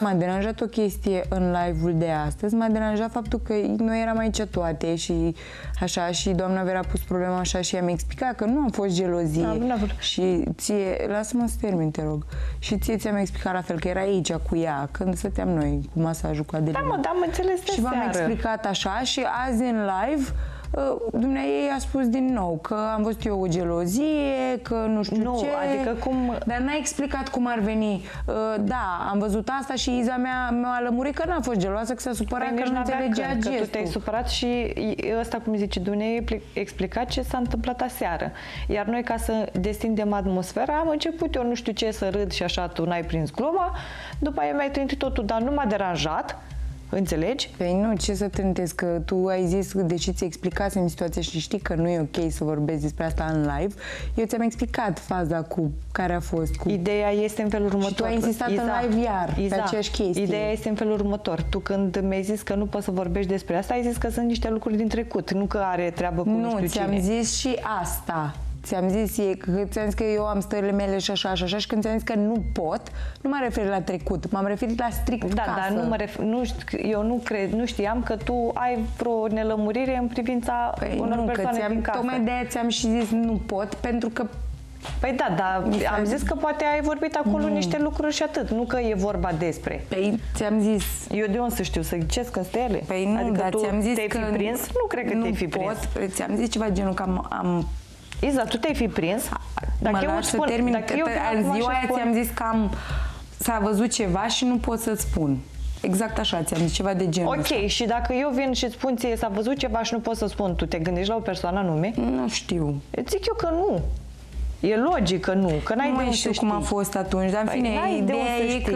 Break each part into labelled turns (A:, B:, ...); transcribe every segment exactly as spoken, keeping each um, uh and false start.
A: M-a deranjat o chestie în live-ul de astăzi, m-a deranjat faptul că noi eram aici toate și așa, și doamna Vera a pus problema așa și i-am explicat că nu a fost gelozie.
B: Da,
A: și ție, lasă-mă să termin, te rog. Și ție ți-am explicat la fel că era aici cu ea, când stăteam noi cu masajul cu Adelina.
B: Da, mă, da, am înțeles de
A: Și v-am explicat așa și azi în live dumneavoastră a spus din nou că am văzut eu o gelozie, că nu știu
B: nu,
A: ce.
B: Adică cum...
A: Dar n-a explicat cum ar veni. Da, am văzut asta și Iza mea mi-a lămurit că n-a fost geloasă, că s-a supărat,
B: păi
A: că nu înțelegea
B: când,
A: gestul.
B: Că tu te-ai supărat și ăsta, cum zice, dumneavoastră explicat ce s-a întâmplat aseară. Iar noi, ca să destindem atmosfera, am început eu nu știu ce să râd și așa, tu n-ai prins gluma, după aia mi-ai trântit totul, dar nu m-a deranjat. Înțelegi?
A: Păi nu, ce să trântesc, că tu ai zis, deși ți explicasem situația și știi că nu e ok să vorbesc despre asta în live, eu ți-am explicat faza cu care a fost. Cu...
B: Ideea este în felul următor.
A: Și tu ai insistat
B: Iza,
A: în live iar,
B: Iza,
A: pe aceeași chestie.
B: Ideea este în felul următor. Tu când mi-ai zis că nu poți să vorbești despre asta, ai zis că sunt niște lucruri din trecut, nu că are treabă cu nu, nu știu
A: ți-am zis și asta. Ți-am zis, e, că ți-am zis că eu am stările mele și așa și așa și când ți-am zis că nu pot, nu m-am referit la trecut, m-am referit la strict
B: da,
A: casă.
B: Dar nu mă refer, nu, eu nu cred, nu știam că tu ai vreo nelămurire în privința
A: păi
B: unor
A: nu,
B: persoane
A: că
B: din casă.
A: Tocmai de-aia ți-am și zis nu pot, pentru că...
B: Păi da, dar am zis că poate ai vorbit acolo mm. niște lucruri și atât, nu că e vorba despre.
A: Păi ți-am zis...
B: Eu de unde să știu, să ghicesc în stele?
A: Păi nu,
B: adică
A: dar ți-am zis
B: te-ai
A: că...
B: fi prins? Nu cred că te-ai fi prins.
A: Ți-am zis ceva genul că am... am...
B: Iza, tu te-ai fi prins?
A: Dacă mă eu lași spun, să termin, dacă că eu în ziua aia spun... ți-am zis că am, s-a văzut ceva și nu pot să-ți spun. Exact așa, ți-am zis ceva de genul
B: Ok,
A: ăsta.
B: Și dacă eu vin și îți spun ție s-a văzut ceva și nu pot să spun, tu te gândești la o persoană anume?
A: Nu știu.
B: Eu zic eu că nu. E logic că nu, că n-ai
A: nu
B: de
A: mai știu cum a fost atunci, dar în
B: păi
A: fine, ideea e
B: știi.
A: că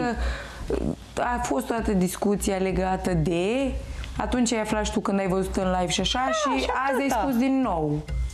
A: a fost toată discuția legată de... Atunci ai aflat și tu când ai văzut în live și așa, da, și
B: așa
A: azi ai spus din nou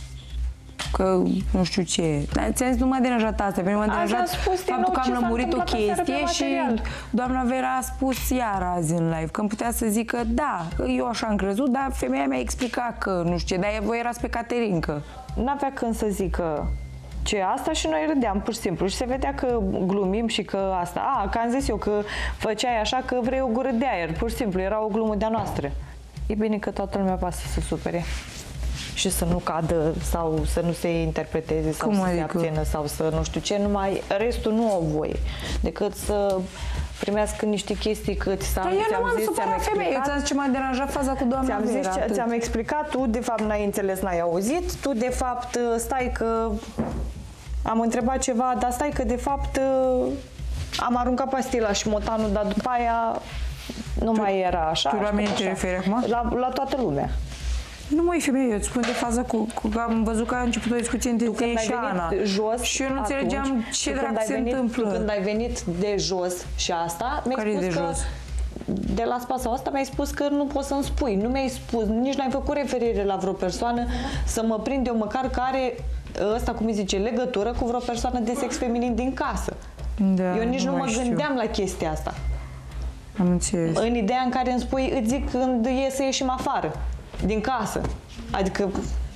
A: că nu știu ce. Dar ți-am zis, nu m-a deranjat asta, pentru că m-a deranjat faptul că am lămurit o chestie și doamna Vera a spus iar azi în live, că îmi putea să zică da, eu așa am crezut, dar femeia mi-a explicat că nu știu ce, dar voi erați pe Caterinca.
B: N-avea când să zică ce asta și noi râdeam pur și simplu și se vedea că glumim și că asta. A, că am zis eu că făceai așa că vrei o gură de aer, pur și simplu, era o glumă de-a noastră. E bine că toată lumea poate să se supere și să nu cadă sau să nu se interpreteze sau
A: Cum
B: să
A: adică?
B: se abțină sau să nu știu ce, numai restul nu au voie decât să primească niște chestii cât să
A: Dar eu nu m-am supărat femeie, eu ți-am zis ce m-a deranjat faza cu doamna
B: Vera.
A: Vera.
B: Ți-am ți-am explicat, tu de fapt n-ai înțeles, n-ai auzit, tu de fapt stai că am întrebat ceva, dar stai că de fapt am aruncat pastila și motanul, dar după aia nu tu, mai era așa.
A: Tu la mine te referi acum?
B: La, la toată lumea.
A: Nu mai femeie, eu îți spun de faza cu, cu că am văzut că a început o discuție între tine și Ana.
B: Jos,
A: și eu nu înțelegeam ce dracu se
B: venit,
A: întâmplă.
B: Tu când ai venit de jos și asta, mi-ai spus
A: de
B: că
A: jos?
B: De la spa sau asta mi-ai spus că nu poți să-mi spui. Nu mi-ai spus, nici n-ai făcut referire la vreo persoană să mă prind eu măcar că are ăsta, cum îi zice, legătură cu vreo persoană de sex feminin din casă.
A: Da,
B: eu nici nu, nu mă
A: știu.
B: gândeam la chestia asta.
A: Am înțeles.
B: În ideea în care îmi spui, îți zic când e să ieșim afară, din casă. Adică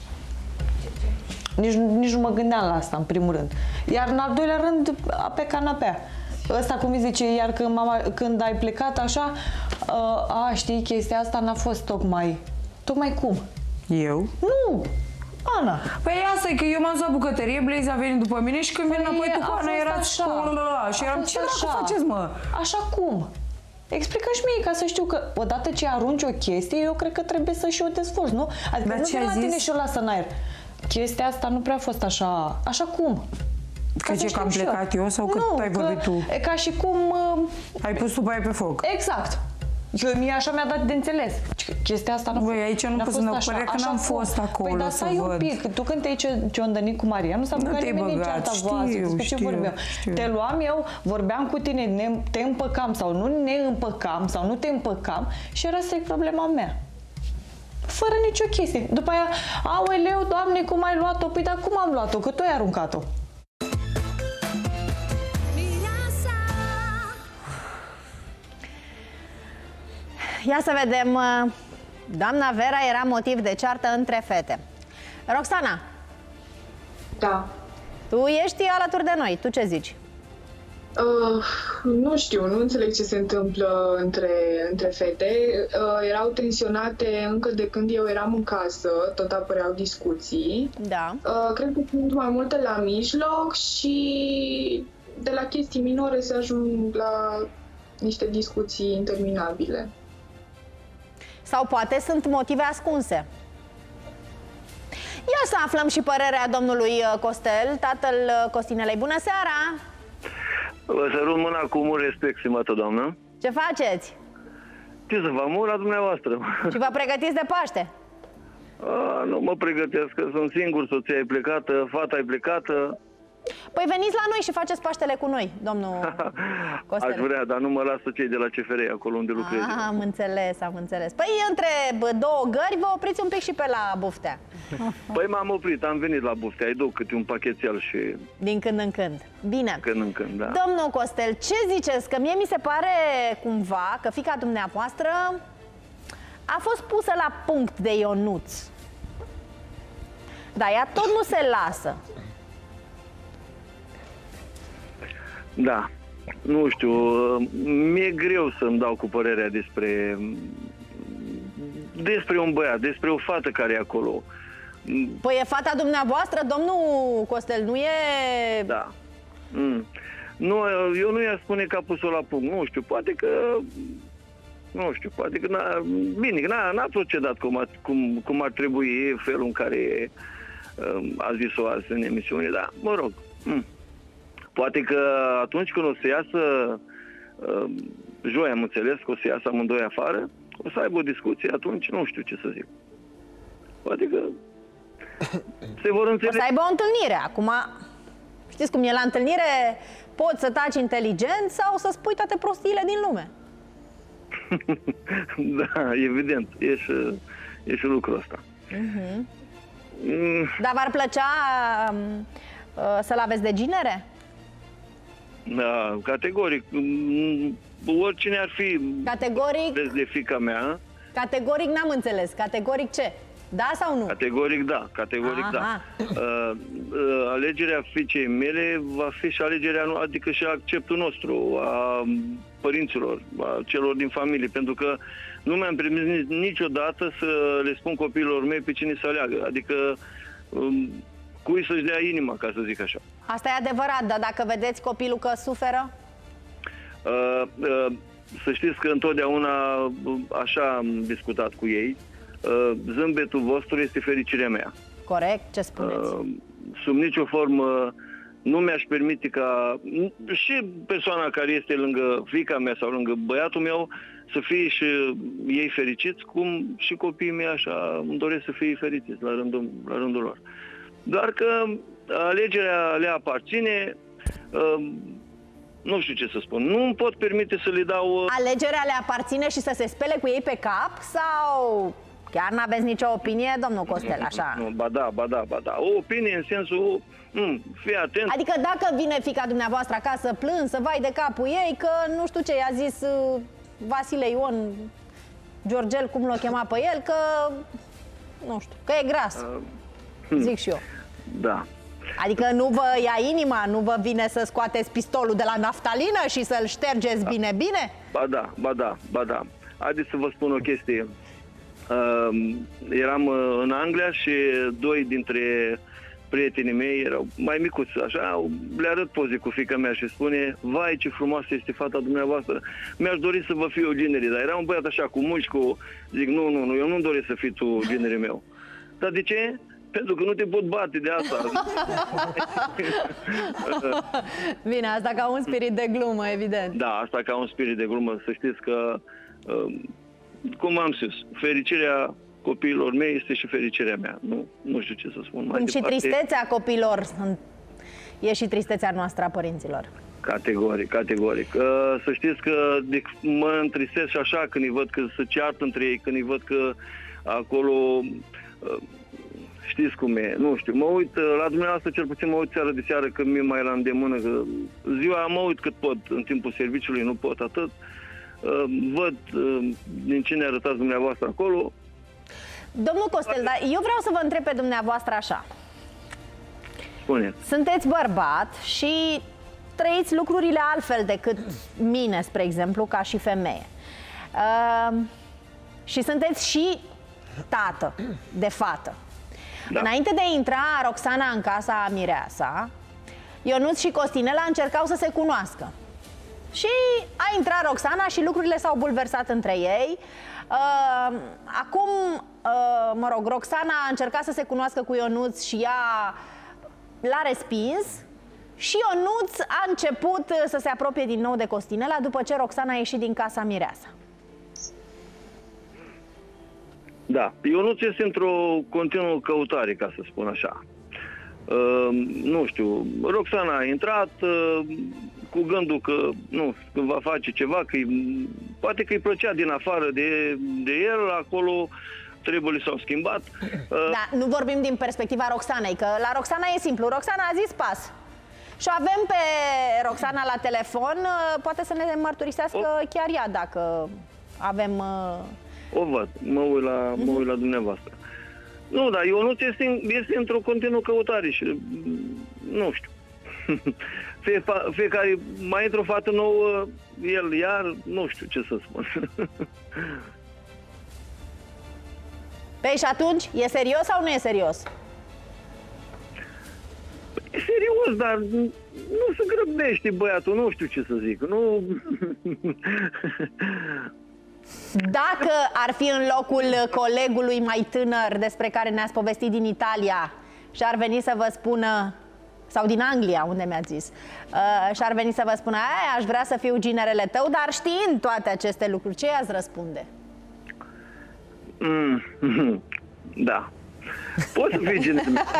B: nici, nici nu mă gândeam la asta, în primul rând. Iar în al doilea rând, pe canapea. Ăsta, cum îi zice, iar când, mama, când ai plecat așa, a, știi, chestia asta n-a fost tocmai... Tocmai cum?
A: Eu?
B: Nu! Ana.
A: Păi asta e că eu m-am dus la bucătărie, Blaze a venit după mine și când păi vine înapoi tu cu Ana erați așa. Și eram, ce dracu faceți, mă?
B: Așa cum? Explică și mie, ca să știu că odată ce arunci o chestie, eu cred că trebuie să și o dezvolți, nu? Adică
A: dar
B: nu
A: vin
B: la tine și o lasă în aer. Chestia asta nu prea a fost așa... Așa cum?
A: Ca ce că am plecat eu, eu sau că
B: nu,
A: ai vorbit tu?
B: E ca și cum... Uh,
A: ai pus supa pe foc.
B: Exact. Eu, mie așa mi-a dat de înțeles. Chestia asta nu.
A: Băi, aici nu pot să ne părere că n-am fost acolo.
B: Păi, dar
A: să
B: stai
A: văd.
B: un pic. Tu când te-ai ciondănit cu Maria, nu s-a băgat nimeni în cearta voastră. Despre ce vorbeam? Te luam eu, vorbeam cu tine, ne, te împăcam sau nu ne împăcam sau nu te împăcam și era să-i problema mea. Fără nicio chestie. După aia, aoleu, Doamne, cum ai luat-o? Păi, dar cum am luat-o? Că tu ai aruncat-o.
C: Ia să vedem. Doamna Vera era motiv de ceartă între fete. Roxana.
D: Da.
C: Tu ești alături de noi. Tu ce zici?
D: Uh, nu știu, nu înțeleg ce se întâmplă între, între fete. Uh, erau tensionate încă de când eu eram în casă, tot apăreau discuții.
C: Da.
D: Uh, cred că sunt mai multe la mijloc și de la chestii minore se ajung la niște discuții interminabile.
C: Sau poate sunt motive ascunse. Ia să aflăm și părerea domnului Costel, tatăl Costinelei. Bună seara!
E: Vă sărut mâna cu mult respect, stimată doamnă.
C: Ce faceți?
E: Ce să vă mult la dumneavoastră.
C: Și vă pregătiți de Paște?
E: A, nu mă pregătesc, că sunt singur, soția e plecată, fata e plecată.
C: Păi veniți la noi și faceți Paștele cu noi, domnul Costel.
E: Aș vrea, dar nu mă lasă cei de la C F R, acolo unde lucrez.
C: Ah, am înțeles, am înțeles. Păi între două gări vă opriți un pic și pe la Buftea.
E: Păi m-am oprit, am venit la Buftea, îi duc câte un pachetel și...
C: Din când în când. Bine.
E: Când în când, da.
C: Domnul Costel, ce ziceți? Că mie mi se pare cumva că fiica dumneavoastră a fost pusă la punct de Ionuț. Dar ea tot nu se lasă.
E: Da, nu știu, mi-e greu să-mi dau cu părerea despre despre un băiat, despre o fată care e acolo.
C: Păi e fata dumneavoastră, domnul Costel, nu e...
E: Da. Mm. Nu, eu nu i-aș spune că a pus-o la punct, nu știu, poate că... Nu știu, poate că n-a... Bine, n-a, n-a procedat cum, a, cum, cum ar trebui, felul în care um, a zis-o azi în emisiune, dar, mă rog... Mm. Poate că atunci când o să iasă, uh, joi am înțeles că o să iasă amândoi afară, o să aibă o discuție, atunci nu știu ce să zic. Poate că se vor înțelege.
C: O să aibă o întâlnire. Acum, știți cum e la întâlnire, poți să taci inteligent sau să spui toate prostiile din lume.
E: Da, evident, e și, e și lucrul ăsta.
C: Uh-huh. mm. Dar v-ar plăcea uh, să-l aveți de ginere?
E: Da, categoric. Oricine ar fi
C: categoric,
E: de fiica mea.
C: Categoric n-am înțeles. Categoric ce? Da sau nu?
E: Categoric da, categoric Aha. da. Uh, uh, alegerea fiicei mele va fi și alegerea, adică și acceptul nostru, a părinților, a celor din familie, pentru că nu mi-am permis niciodată să le spun copiilor mei pe cine să aleagă. Adică um, cui să-și dea inima, ca să zic așa.
C: Asta e adevărat, dar dacă vedeți copilul că suferă?
E: Uh, uh, să știți că întotdeauna așa am discutat cu ei. Uh, zâmbetul vostru este fericirea mea.
C: Corect, ce spuneți? Uh,
E: sub nicio formă nu mi-aș permite ca și persoana care este lângă fiica mea sau lângă băiatul meu să fie și ei fericiți, cum și copiii mei așa îmi doresc să fie fericiți la rândul, la rândul lor. Doar că alegerea le aparține, uh, nu știu ce să spun, nu îmi pot permite să le dau... Uh...
C: Alegerea le aparține și să se spele cu ei pe cap sau chiar n-aveți nicio opinie, domnul Costel, așa?
E: Nu, ba da, ba da, ba da. O opinie în sensul, mm, fii atent.
C: Adică dacă vine fiica dumneavoastră acasă plâns, să vai de capul ei, că nu știu ce i-a zis uh, Vasile Ion, Georgel, cum l-o chema pe el, că nu știu, că e gras. Uh, Zic și eu.
E: Da.
C: Adică nu vă ia inima, nu vă vine să scoateți pistolul de la naftalină și să-l ștergeți da. bine, bine?
E: Ba da, ba da, ba da. Haideți să vă spun o chestie. Uh, eram uh, în Anglia și doi dintre prietenii mei erau mai micuți, așa, le arăt poze cu fiica mea și spune: vai, ce frumoasă este fata dumneavoastră, mi-aș dori să vă fiu genere, dar era un băiat așa cu mușchi, cu... zic, nu, nu, nu, eu nu-mi doresc să fii tu genere meu. Dar de ce? Pentru că nu te pot bate de asta.
C: Bine, asta ca un spirit de glumă, evident.
E: Da, asta ca un spirit de glumă. Să știți că, cum am spus, fericirea copiilor mei este și fericirea mea. Nu, nu știu ce să spun mai
C: Cum
E: departe.
C: Și tristețea copiilor e și tristețea noastră a părinților.
E: Categoric, categoric. Să știți că mă întristez și așa când îi văd că se ceartă între ei, când îi văd că acolo... Știți cum e, nu știu, mă uit, la dumneavoastră cel puțin mă uit seară de seară când mi-e mai la îndemână, că ziua mă uit cât pot, în timpul serviciului nu pot atât, văd din ce ne arătați dumneavoastră acolo.
C: Domnul Costel, dar eu vreau să vă întreb pe dumneavoastră așa.
E: Spune.
C: Sunteți bărbat și trăiți lucrurile altfel decât mine, spre exemplu, ca și femeie. Uh, și sunteți și tată de fată. Da. Înainte de a intra Roxana în casa Mireasa, Ionuț și Costinela încercau să se cunoască. Și a intrat Roxana și lucrurile s-au bulversat între ei. Uh, acum, uh, mă rog, Roxana a încercat să se cunoască cu Ionuț și ea l-a respins. Și Ionuț a început să se apropie din nou de Costinela după ce Roxana a ieșit din casa Mireasa.
E: Da, Ionuț este într-o continuă căutare, ca să spun așa. Uh, nu știu, Roxana a intrat uh, cu gândul că, nu, că va face ceva, că poate că îi plăcea din afară de, de el, acolo treburile s-au schimbat. Uh,
C: da, nu vorbim din perspectiva Roxanei, că la Roxana e simplu. Roxana a zis pas. Și avem pe Roxana la telefon, poate să ne mărturisească o... chiar ea dacă avem... Uh...
E: O văd, mă uit la, mă uit la dumneavoastră. Nu, dar Ionuț este, este într-o continuă căutare și nu știu. Fie, fiecare mai într-o fată nouă, el iar, nu știu ce să spun.
C: Păi și atunci, e serios sau nu e serios?
E: E serios, dar nu se grăbește băiatul, nu știu ce să zic. Nu...
C: Dacă ar fi în locul colegului mai tânăr despre care ne-ați povestit din Italia și ar veni să vă spună, sau din Anglia, unde mi-ați zis, uh, și ar veni să vă spună, aș vrea să fiu ginerele tău, dar știind toate aceste lucruri, ce i-ați răspunde?
E: Mm, da. Poți să fii ginerele meu.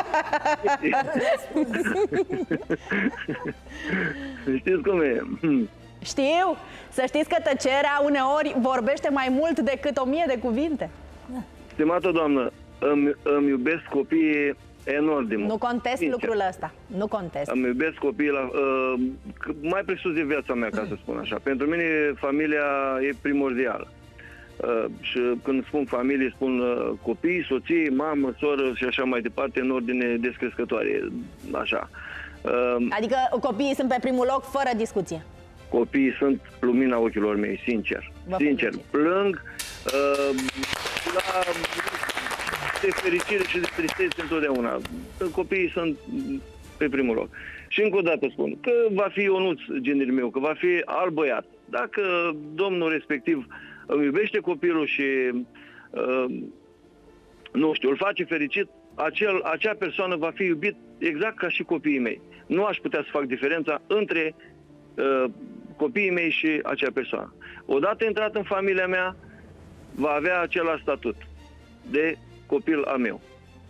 E: Știți cum e?
C: Știu, să știți că tăcerea uneori vorbește mai mult decât o mie de cuvinte.
E: Stimată doamnă, îmi, îmi iubesc copiii enorm de mult.
C: Nu contest
E: Sincer.
C: lucrul ăsta, nu contest.
E: Îmi iubesc copiii la, uh, mai presus de viața mea, ca să spun așa. Pentru mine familia e primordială. Uh, și când spun familie, spun uh, copii, soții, mamă, soră și așa mai departe, în ordine descrescătoare. Așa. Uh,
C: adică copiii sunt pe primul loc, fără discuție.
E: Copiii sunt lumina ochilor mei, sincer.
C: Vă
E: sincer.
C: felicit.
E: Plâng uh, la, de fericire și de tristețe întotdeauna. Copiii sunt pe primul loc. Și încă o dată spun că va fi Ionuț genul meu, că va fi alt băiat. Dacă domnul respectiv îmi iubește copilul și uh, nu știu, îl face fericit, acel, acea persoană va fi iubit exact ca și copiii mei. Nu aș putea să fac diferența între uh, copiii mei și acea persoană. Odată intrat în familia mea, va avea același statut de copil al meu.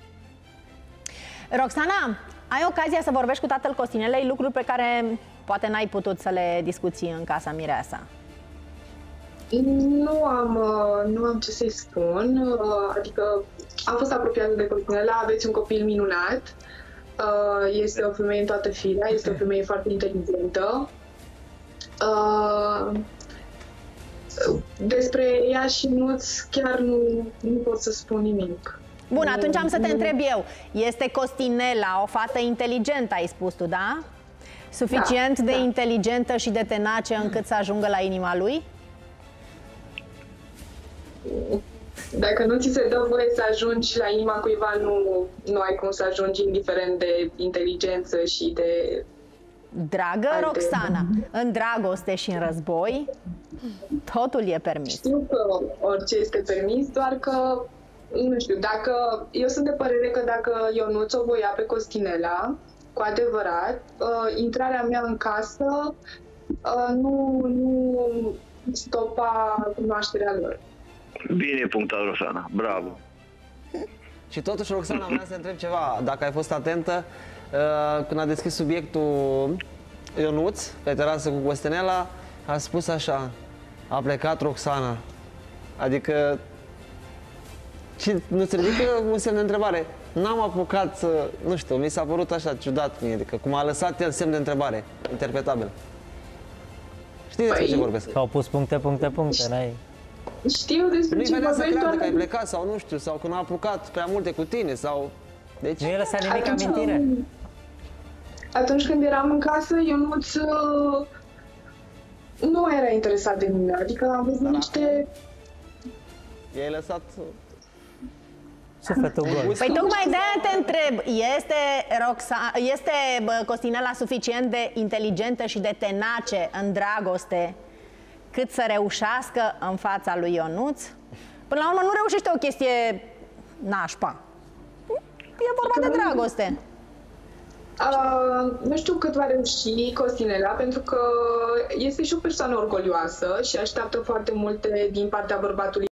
C: Roxana, ai ocazia să vorbești cu tatăl Costinelei, lucruri pe care poate n-ai putut să le discuți în casa Mireasa.
D: Nu am, nu am ce să-i spun, adică am fost apropiată de Costinela, aveți un copil minunat, este o femeie în toată firea, este o femeie foarte inteligentă. Despre ea și Nuț chiar nu, nu pot să spun nimic.
C: Bun, atunci am să te întreb eu. Este Costinela o fată inteligentă, ai spus tu, da? Suficient da, de da. inteligentă și de tenace încât să ajungă la inima lui?
D: Dacă nu ți se dă voie să ajungi la inima cuiva, nu, nu ai cum să ajungi, indiferent de inteligență și de...
C: Dragă alte... Roxana, în dragoste și în război, totul e permis.
D: Știu că orice este permis, doar că, nu știu, dacă... Eu sunt de părere că dacă Ionuț o voia pe Costinela, cu adevărat, uh, intrarea mea în casă uh, nu, nu stopa cunoașterea lor.
E: Bine punctat, Roxana. Bravo.
F: Și totuși, Roxana, vreau să întreb ceva. Dacă ai fost atentă, uh, când a deschis subiectul Ionuț, pe terasă cu Costinela, a spus așa: a plecat Roxana. Adică, nu-ți ridică un semn de întrebare? N-am apucat să, nu știu, mi s-a părut așa ciudat mie, adică cum a lăsat el semn de întrebare, interpretabil. Știi despre ce vorbesc?
G: Au pus puncte, puncte, puncte, n-ai...
D: Știu despre ce
F: vorbesc, doar... Nu-i că ai plecat sau nu știu, sau că n-a apucat prea multe cu tine, sau... Deci...
G: Nu i-a lăsat nimic amintire.
D: atunci când eram în casă, Ionuț nu mai era interesat de mine, adică am văzut niște...
F: I-ai lăsat...
G: Sufletul gol.
C: Păi tocmai de-aia te întreb, este, Roxa, este Costinela suficient de inteligentă și de tenace în dragoste cât să reușească în fața lui Ionuț? Până la urmă nu reușește o chestie nașpa. E vorba de dragoste.
D: Uh, nu știu cât va reuși Costinela, pentru că este și o persoană orgolioasă și așteaptă foarte multe din partea bărbatului